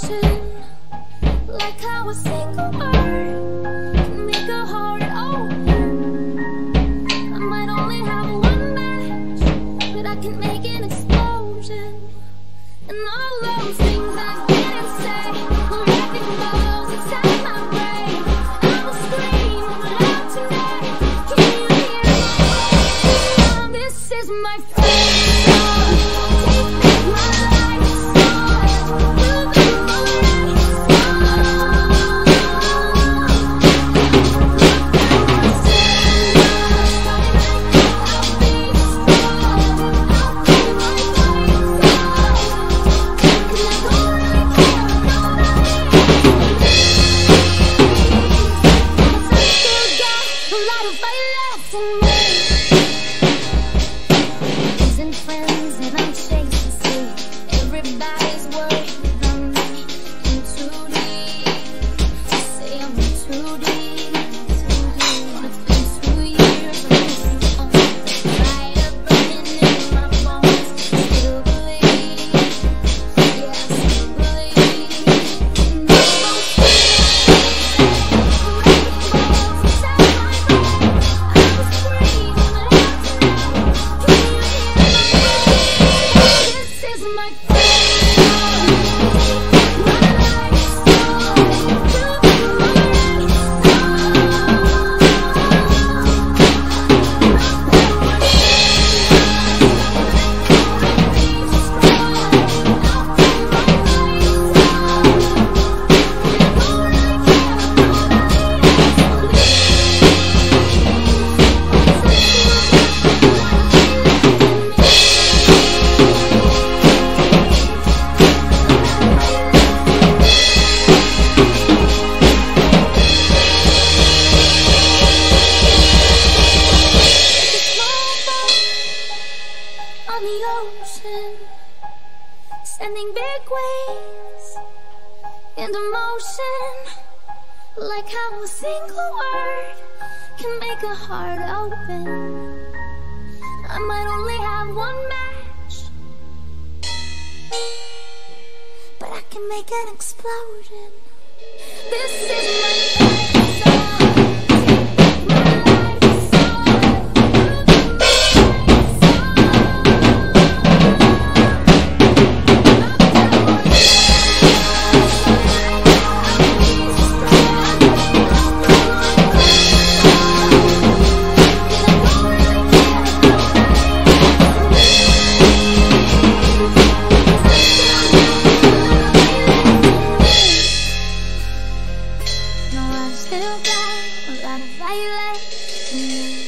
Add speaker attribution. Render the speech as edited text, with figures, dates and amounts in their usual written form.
Speaker 1: emotion, like how a single word can make a heart open. I might only have one match, but I can make an explosion. And all those things I didn't say were wrecking balls inside my brain. I will scream loud tonight. Can you hear me? This is my first song. Take back my life song. You've been my song. Friends and I'm chasing sleep. Everybody's worried on me. In too deep. They say I'm in too deep. It's been 2 years of missing on the fire burning in my bones. Still believe, yeah, I still believe. And all those things rainbows inside my brain. I was screaming out tonight. Can you hear me? This is my first song. My life song. You've been my on the ocean, sending big waves into motion, like how a single word can make a heart open. I might only have one match, but I can make an explosion. This is my first song. No, I still got a lot of fight left in me.